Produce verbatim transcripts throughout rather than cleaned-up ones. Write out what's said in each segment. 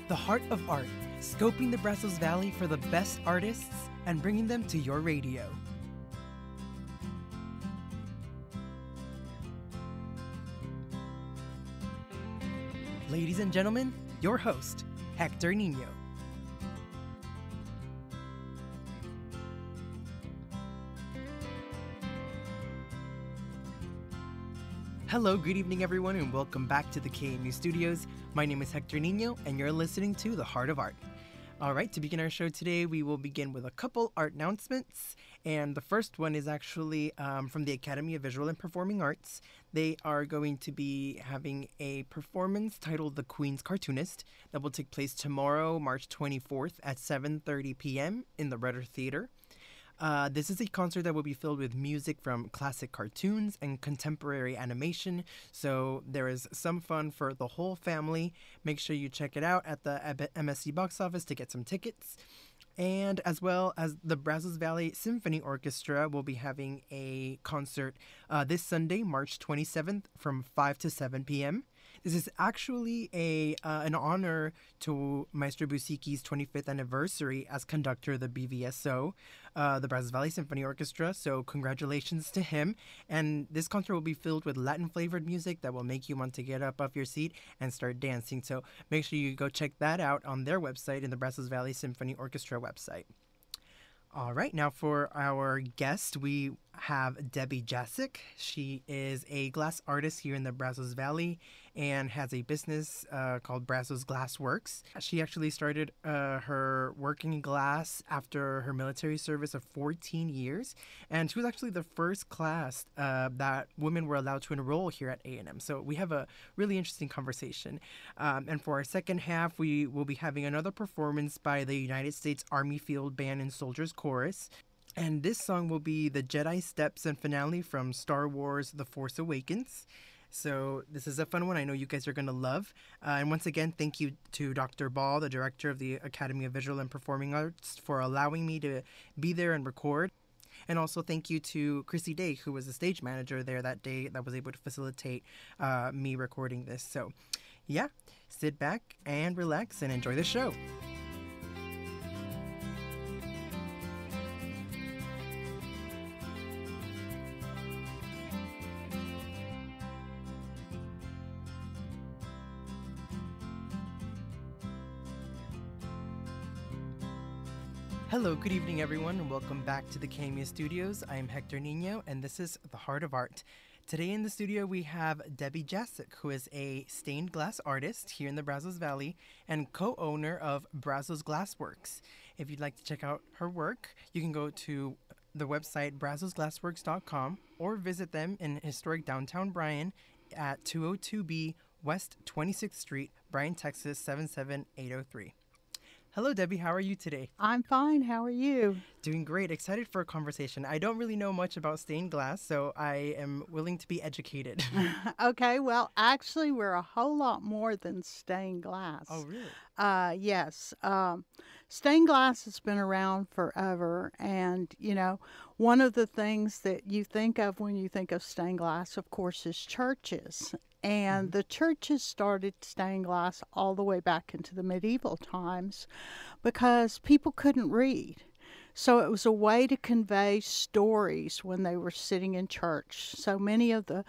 The Heart of Art, scoping the Brazos Valley for the best artists and bringing them to your radio. Ladies and gentlemen, your host, Hector Nino. Hello, good evening everyone, and welcome back to the K M U Studios. My name is Hector Nino, and you're listening to The Heart of Art. Alright, to begin our show today, we will begin with a couple art announcements, and the first one is actually um, from the Academy of Visual and Performing Arts. They are going to be having a performance titled The Queen's Cartoonist that will take place tomorrow, March twenty-fourth at seven thirty p.m. in the Rudder Theater. Uh, this is a concert that will be filled with music from classic cartoons and contemporary animation, so there is some fun for the whole family. Make sure you check it out at the M S C box office to get some tickets. And as well as the Brazos Valley Symphony Orchestra will be having a concert uh, this Sunday, March twenty-seventh from five to seven p.m. This is actually a uh, an honor to Maestro Busicki's twenty-fifth anniversary as conductor of the B V S O, uh, the Brazos Valley Symphony Orchestra, so congratulations to him. And this concert will be filled with Latin-flavored music that will make you want to get up off your seat and start dancing. So make sure you go check that out on their website, in the Brazos Valley Symphony Orchestra website. All right, now for our guest, we have Debbie Jasek. She is a glass artist here in the Brazos Valley and has a business uh, called Brazos Glassworks. She actually started uh, her working in glass after her military service of fourteen years, and she was actually the first class uh, that women were allowed to enroll here at A and M. So we have a really interesting conversation. Um, and for our second half, we will be having another performance by the United States Army Field Band and Soldiers Chorus. And this song will be the Jedi Steps and finale from Star Wars The Force Awakens. So this is a fun one I know you guys are going to love. Uh, and once again, thank you to Doctor Ball, the director of the Academy of Visual and Performing Arts, for allowing me to be there and record. And also thank you to Chrissy Day, who was the stage manager there that day that was able to facilitate uh, me recording this. So yeah, sit back and relax and enjoy the show. Hello, good evening everyone, and welcome back to the K M U Studios. I am Hector Nino, and this is The Heart of Art. Today in the studio we have Debbie Jasek, who is a stained glass artist here in the Brazos Valley and co-owner of Brazos Glassworks. If you'd like to check out her work, you can go to the website brazos glassworks dot com or visit them in historic downtown Bryan at two oh two B West twenty-sixth Street, Bryan, Texas seven seven eight oh three. Hello, Debbie. How are you today? I'm fine. How are you? Doing great. Excited for a conversation. I don't really know much about stained glass, so I am willing to be educated. Okay. Well, actually, we're a whole lot more than stained glass. Oh, really? Uh, yes. Um, stained glass has been around forever. And, you know, one of the things that you think of when you think of stained glass, of course, is churches. And the churches started stained glass all the way back into the medieval times because people couldn't read. So it was a way to convey stories when they were sitting in church. So many of the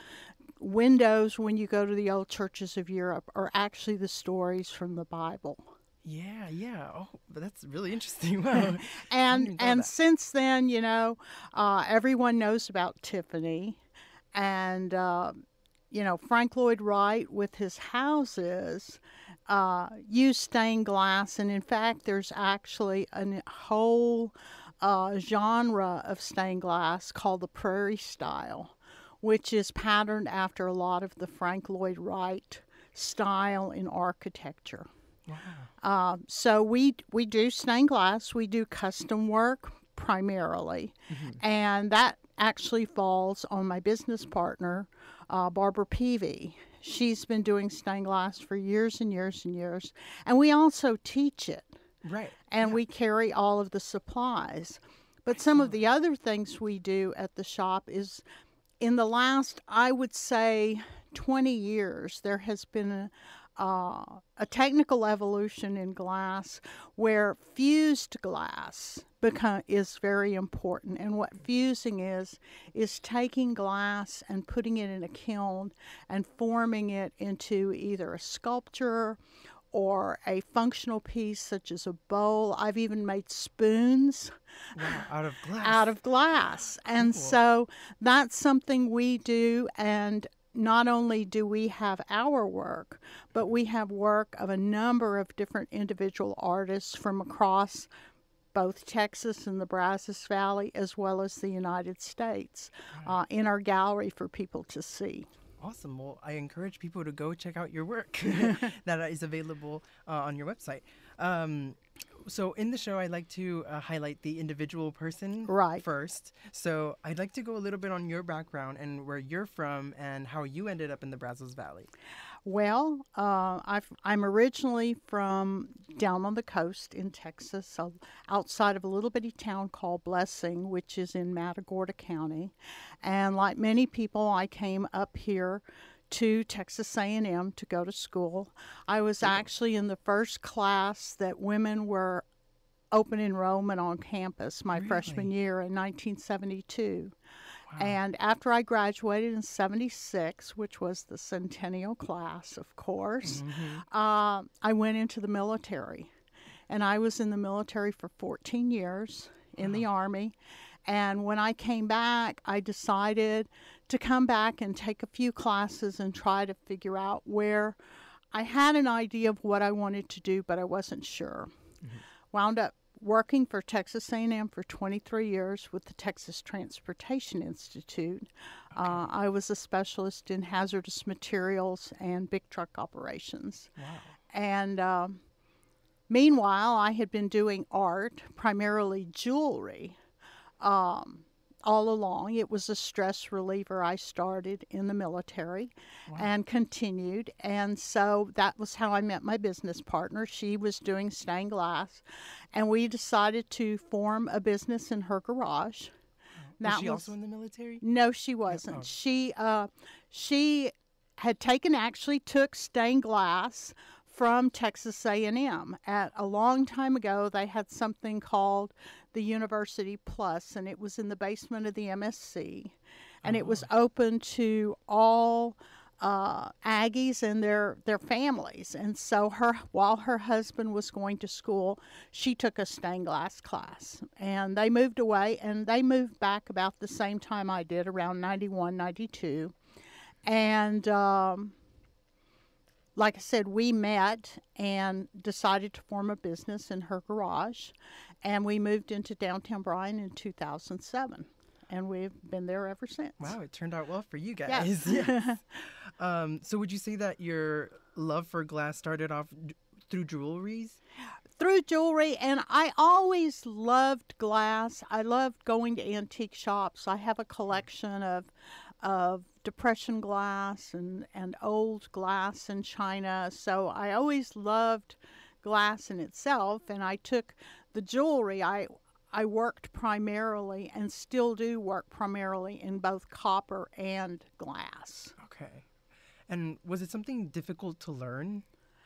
windows when you go to the old churches of Europe are actually the stories from the Bible. Yeah, yeah. Oh, but that's really interesting. Wow. and and that. Since then, you know, uh, everyone knows about Tiffany. And... Uh, You know, Frank Lloyd Wright with his houses uh, used stained glass. And in fact, there's actually a whole uh, genre of stained glass called the Prairie Style, which is patterned after a lot of the Frank Lloyd Wright style in architecture. Wow. Uh, so we, we do stained glass. We do custom work primarily. Mm-hmm. And that actually falls on my business partner, uh, Barbara Peavy. She's been doing stained glass for years and years and years. And we also teach it. Right. And yeah. we carry all of the supplies. But some of the other things we do at the shop is, in the last, I would say, twenty years, there has been a, uh, a technical evolution in glass where fused glass become, is very important. And what fusing is, is taking glass and putting it in a kiln and forming it into either a sculpture or a functional piece such as a bowl. I've even made spoons. Wow, out of glass. Out of glass. And Cool. so that's something we do, and not only do we have our work, but we have work of a number of different individual artists from across both Texas and the Brazos Valley, as well as the United States, uh, in our gallery for people to see. Awesome. Well, I encourage people to go check out your work that is available uh, on your website. Um, so in the show, I like to uh, highlight the individual person Right. first. So I'd like to go a little bit on your background and where you're from and how you ended up in the Brazos Valley. Well, uh, I've, I'm originally from down on the coast in Texas, so outside of a little bitty town called Blessing, which is in Matagorda County. And like many people, I came up here to Texas A and M to go to school. I was actually in the first class that women were open enrollment on campus my Really? freshman year in nineteen seventy-two. Wow. And after I graduated in seventy-six, which was the centennial class, of course, Mhm. uh, I went into the military. And I was in the military for fourteen years in the Army. And when I came back, I decided to come back and take a few classes and try to figure out where I had an idea of what I wanted to do, but I wasn't sure. Mhm. Wound up working for Texas A and M for twenty-three years with the Texas Transportation Institute. Uh, I was a specialist in hazardous materials and big truck operations. Wow. And um, meanwhile, I had been doing art, primarily jewelry, um, all along. It was a stress reliever I started in the military Wow. and continued. And so that was how I met my business partner. She was doing stained glass, and we decided to form a business in her garage. Was she also in the military? No, she wasn't. oh. She uh, she had taken actually took stained glass from Texas A and M. At a long time ago, they had something called the University Plus, and it was in the basement of the M S C, and it was open to all uh, Aggies and their their families. And so, her while her husband was going to school, she took a stained glass class, and they moved away, and they moved back about the same time I did, around ninety-one, ninety-two, and. Um, Like I said, we met and decided to form a business in her garage, and we moved into downtown Bryan in two thousand seven, and we've been there ever since. Wow, it turned out well for you guys. Yes. Yes. um, so would you say that your love for glass started off d- through jewelries? Through jewelry, and I always loved glass. I loved going to antique shops. I have a collection of of depression glass and, and old glass and china. So I always loved glass in itself, and I took the jewelry. I I worked primarily and still do work primarily in both copper and glass. Okay. And was it something difficult to learn?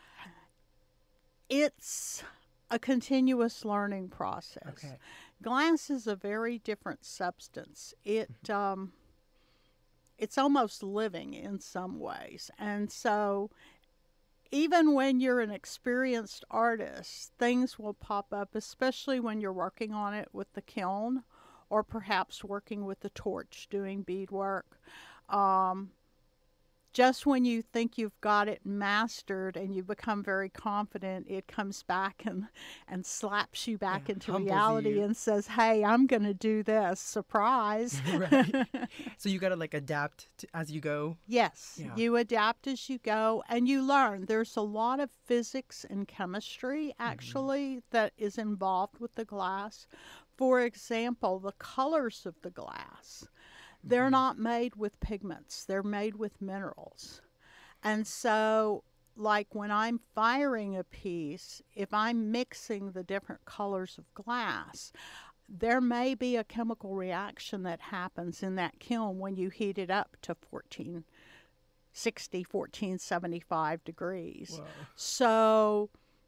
It's a continuous learning process. Okay. Glass is a very different substance. It um, it's almost living in some ways. And so even when you're an experienced artist, things will pop up, especially when you're working on it with the kiln or perhaps working with the torch doing beadwork. Um, just when you think you've got it mastered and you become very confident, it comes back and, and slaps you back Yeah, into humbles reality you. and says, hey, I'm going to do this. Surprise. Right. So you got to like adapt to, as you go. Yes, Yeah. you adapt as you go and you learn. There's a lot of physics and chemistry actually mm-hmm. that is involved with the glass. For example, the colors of the glass. They're mm-hmm. not made with pigments. They're made with minerals. And so, like when I'm firing a piece, if I'm mixing the different colors of glass, there may be a chemical reaction that happens in that kiln when you heat it up to fourteen sixty, fourteen seventy-five degrees. Whoa. So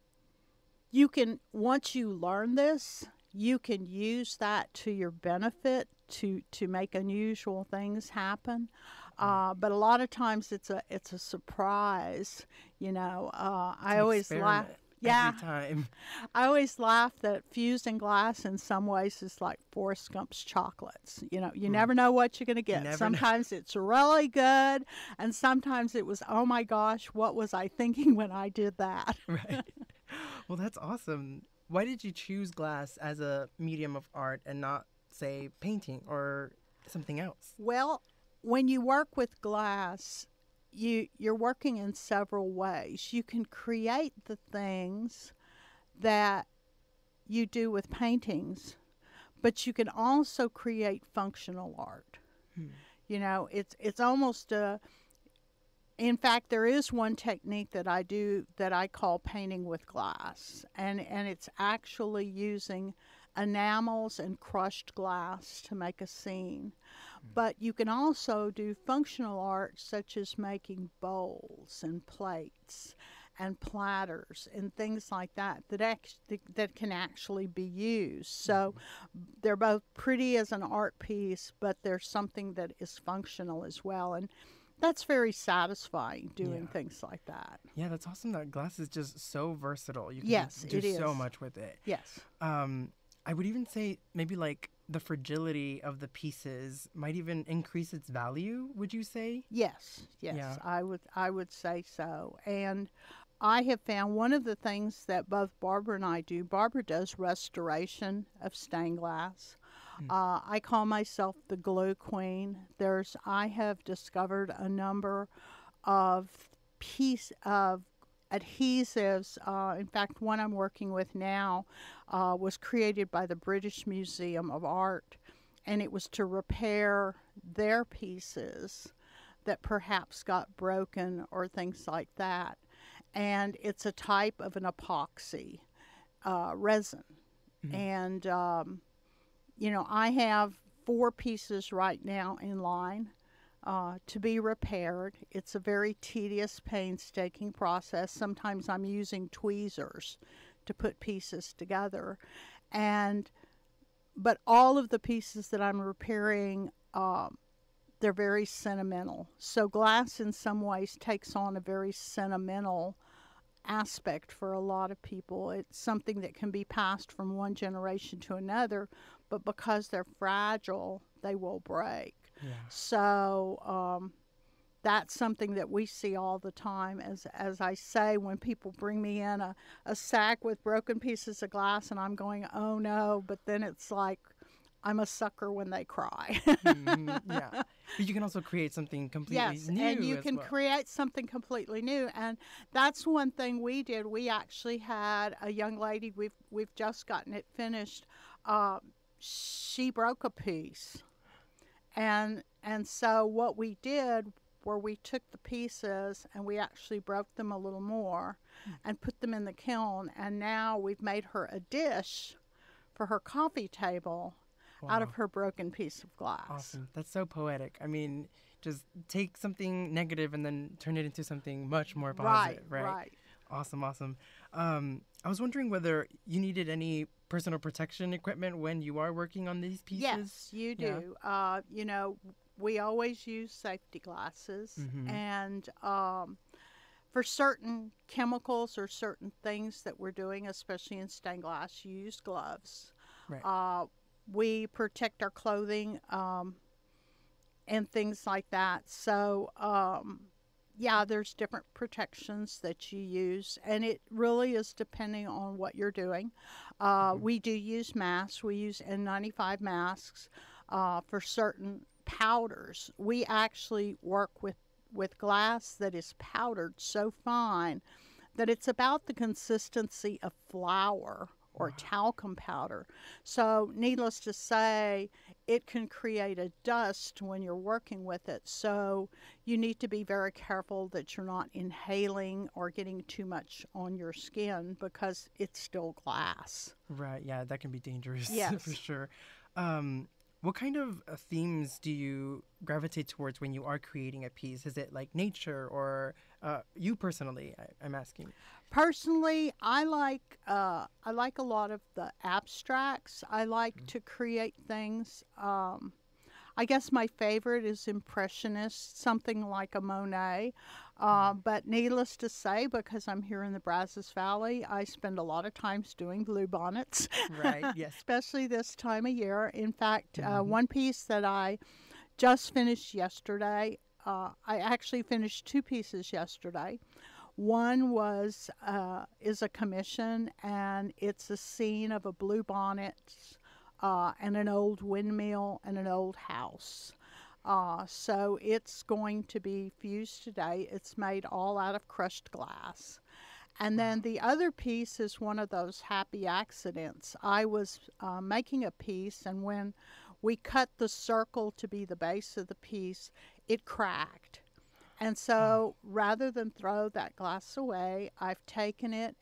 you can, once you learn this, you can use that to your benefit to, to make unusual things happen. Uh, but a lot of times it's a it's a surprise, you know. Uh, I always laugh. Yeah, every time. I always laugh that fusing glass in some ways is like Forrest Gump's chocolates. You know, you mm. never know what you're going to get. Sometimes know. It's really good, and sometimes it was, oh my gosh, what was I thinking when I did that? Right. Well, that's awesome. Why did you choose glass as a medium of art and not, say, painting or something else? Well, when you work with glass, you you're working in several ways. You can create the things that you do with paintings, but you can also create functional art. Hmm. You know, it's it's almost a, in fact, there is one technique that I do that I call painting with glass, and and it's actually using enamels and crushed glass to make a scene. But you can also do functional art such as making bowls and plates and platters and things like that that, act- that can actually be used. So they're both pretty as an art piece, but there's something that is functional as well. And that's very satisfying doing yeah. things like that. Yeah, that's awesome that glass is just so versatile. You can yes, do it is. so much with it. Yes. Um, I would even say maybe like the fragility of the pieces might even increase its value, would you say? Yes, yes, yeah. I would I would say so. And I have found one of the things that both Barbara and I do, Barbara does restoration of stained glass. Mm. Uh, I call myself the glue queen. There's I have discovered a number of piece of adhesives. Uh, in fact, one I'm working with now uh, was created by the British Museum of Art, and it was to repair their pieces that perhaps got broken or things like that. And it's a type of an epoxy uh, resin. Mm-hmm. And, um, you know, I have four pieces right now in line. Uh, to be repaired. It's a very tedious, painstaking process. Sometimes I'm using tweezers to put pieces together. And, but all of the pieces that I'm repairing, um, they're very sentimental. So glass in some ways takes on a very sentimental aspect for a lot of people. It's something that can be passed from one generation to another, but because they're fragile, they will break. Yeah. So um, that's something that we see all the time. As as I say, when people bring me in a, a sack with broken pieces of glass and I'm going, oh no, but then it's like I'm a sucker when they cry. mm, yeah. But you can also create something completely yes, new. Yes, and you as can well. create something completely new. And that's one thing we did. We actually had a young lady, we've, we've just gotten it finished. Uh, she broke a piece. And and so what we did were we took the pieces and we actually broke them a little more mm. and put them in the kiln. And now we've made her a dish for her coffee table wow. out of her broken piece of glass. Awesome. That's so poetic. I mean, just take something negative and then turn it into something much more positive, right? Right, right. Awesome, awesome. Um, I was wondering whether you needed any personal protection equipment when you are working on these pieces? Yes, you do. Yeah. Uh, you know, we always use safety glasses. Mm-hmm. And um, for certain chemicals or certain things that we're doing, especially in stained glass, you use gloves. Right. Uh, we protect our clothing um, and things like that. So, um, yeah, there's different protections that you use, and it really is depending on what you're doing. Uh, mm-hmm. We do use masks. We use N ninety-five masks uh, for certain powders. We actually work with, with glass that is powdered so fine that it's about the consistency of flour or wow. talcum powder. So needless to say, it can create a dust when you're working with it. So you need to be very careful that you're not inhaling or getting too much on your skin because it's still glass. Right, yeah, that can be dangerous yes. for sure. Um, What kind of uh, themes do you gravitate towards when you are creating a piece? Is it like nature or uh, you personally? I, I'm asking. Personally, I like uh, I like a lot of the abstracts. I like to create things. Um, I guess my favorite is Impressionist, something like a Monet. Uh, but needless to say, because I'm here in the Brazos Valley, I spend a lot of times doing bluebonnets, Right. Yes. especially this time of year. In fact, uh, Mhm. one piece that I just finished yesterday, uh, I actually finished two pieces yesterday. One was uh, is a commission, and it's a scene of a bluebonnet uh, and an old windmill and an old house. Uh, so it's going to be fused today. It's made all out of crushed glass. And then the other piece is one of those happy accidents. I was uh, making a piece, and when we cut the circle to be the base of the piece, it cracked. And so rather than throw that glass away, I've taken it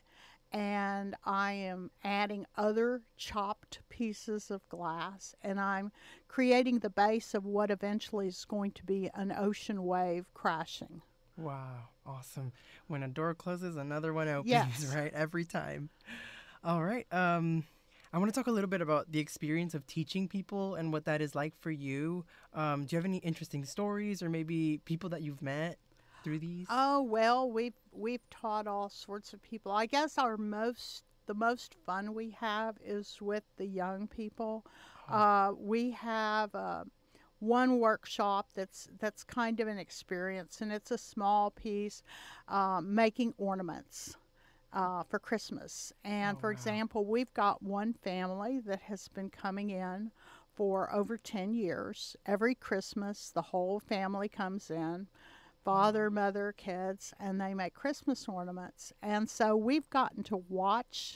and I am adding other chopped pieces of glass, and I'm creating the base of what eventually is going to be an ocean wave crashing. Wow. Awesome. When a door closes, another one opens, Yes. right? Every time. All right. Um, I want to talk a little bit about the experience of teaching people and what that is like for you. Um, do you have any interesting stories or maybe people that you've met through these? Oh, well, we've we've taught all sorts of people. I guess our most the most fun we have is with the young people. Oh, Uh, we have uh, one workshop that's that's kind of an experience, and it's a small piece, uh, making ornaments uh, for Christmas. And oh, for wow. example, we've got one family that has been coming in for over ten years. Every Christmas, the whole family comes in, father, mother, kids, and they make Christmas ornaments. And so we've gotten to watch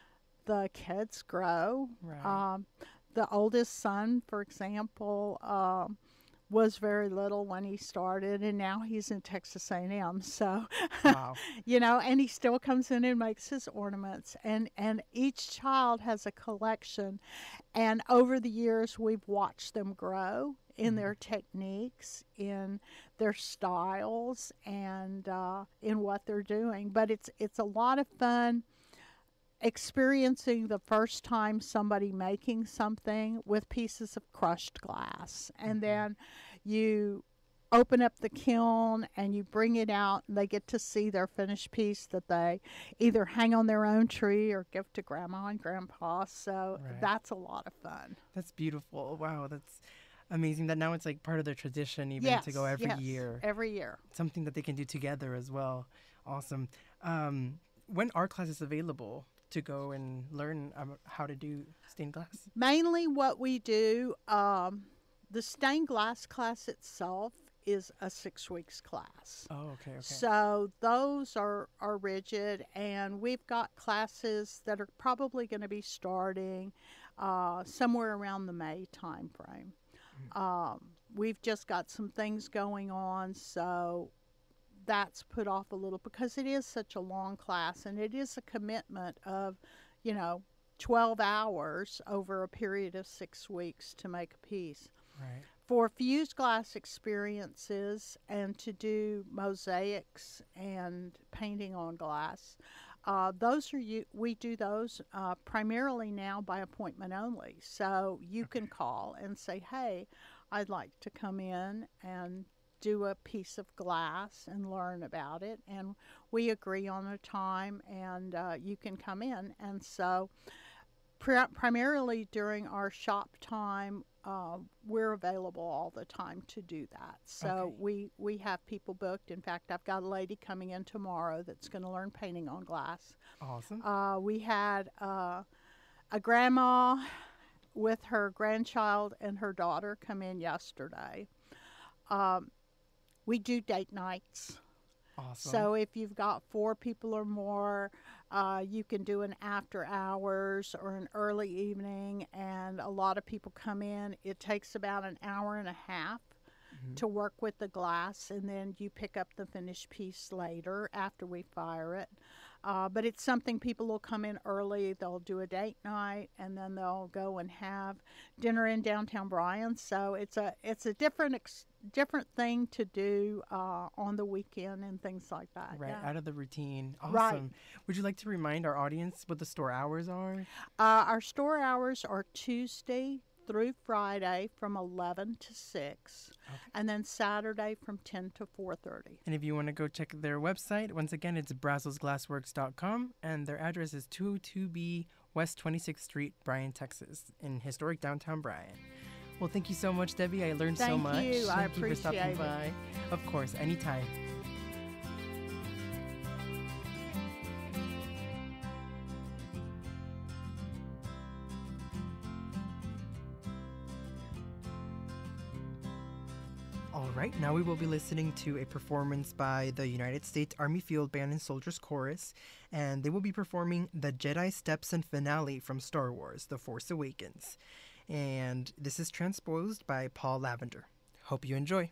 the kids grow. Right. Um, the oldest son, for example, um, was very little when he started, and now he's in Texas A and M. So, Wow. you know, and he still comes in and makes his ornaments. And, and each child has a collection. And over the years, we've watched them grow in Mhm. their techniques, in their styles, and uh, in what they're doing. But it's it's a lot of fun experiencing the first time somebody making something with pieces of crushed glass, and Mhm. then you open up the kiln and you bring it out, and they get to see their finished piece that they either hang on their own tree or give to grandma and grandpa. So Right. that's a lot of fun. That's beautiful. Wow. That's amazing that now it's like part of their tradition even Yes, to go every yes, year. every year. Something that they can do together as well. Awesome. Um, when are classes available to go and learn um, how to do stained glass? Mainly what we do, um, the stained glass class itself is a six weeks class. Oh, okay, okay. So those are, are rigid, and we've got classes that are probably going to be starting uh, somewhere around the May time frame. Mm. Um, we've just got some things going on, so that's put off a little because it is such a long class, and it is a commitment of, you know, twelve hours over a period of six weeks to make a piece. Right. For fused glass experiences and to do mosaics and painting on glass, uh, those are you. We do those uh, primarily now by appointment only. So you Okay. can call and say, "Hey, I'd like to come in and do a piece of glass and learn about it," and we agree on a time, and uh, you can come in. And so pri- primarily during our shop time, uh, we're available all the time to do that. So Okay. we, we have people booked. In fact, I've got a lady coming in tomorrow that's going to learn painting on glass. Awesome. Uh, we had uh, a grandma with her grandchild and her daughter come in yesterday. Um, we do date nights. Awesome. So if you've got four people or more, uh, you can do an after hours or an early evening, and a lot of people come in. It takes about an hour and a half to work with the glass, and then you pick up the finished piece later after we fire it. Uh, but it's something people will come in early, they'll do a date night, and then they'll go and have dinner in downtown Bryan. So it's a it's a different ex- different thing to do uh, on the weekend and things like that. Right, Yeah. out of the routine. Awesome. Right. Would you like to remind our audience what the store hours are? Uh, our store hours are Tuesday through Friday from eleven to six, Okay. and then Saturday from ten to four thirty. And if you want to go check their website, once again, it's brazos glassworks dot com, and their address is two oh two B West twenty-sixth Street, Bryan, Texas, in historic downtown Bryan. Well, thank you so much, Debbie. I learned so Thank much. you. I Thank you for stopping appreciate it. by. Of course, anytime. All right, now we will be listening to a performance by the United States Army Field Band and Soldiers Chorus, and they will be performing the Jedi Steps and finale from Star Wars: The Force Awakens. And this is transposed by Paul Lavender. Hope you enjoy.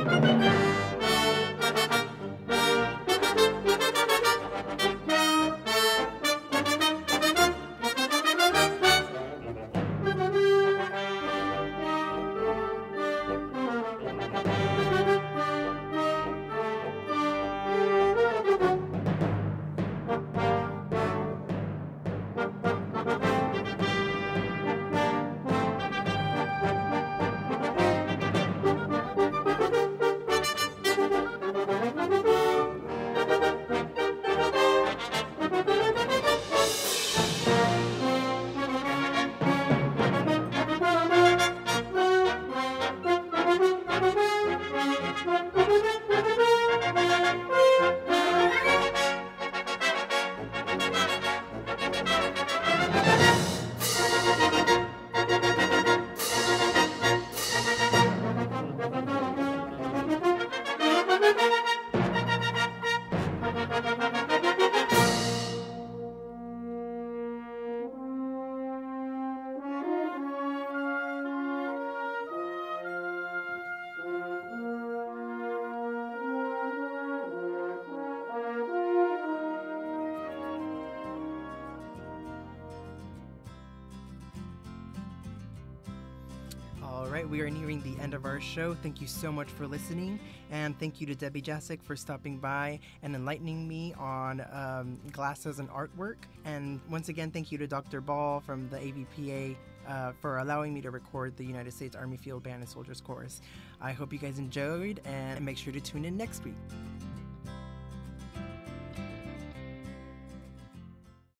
All right, we are nearing the end of our show. Thank you so much for listening, and thank you to Debbie Jasek for stopping by and enlightening me on um, glasses and artwork. And once again, thank you to Doctor Ball from the A V P A uh, for allowing me to record the United States Army Field Band and Soldiers Chorus. I hope you guys enjoyed, and make sure to tune in next week.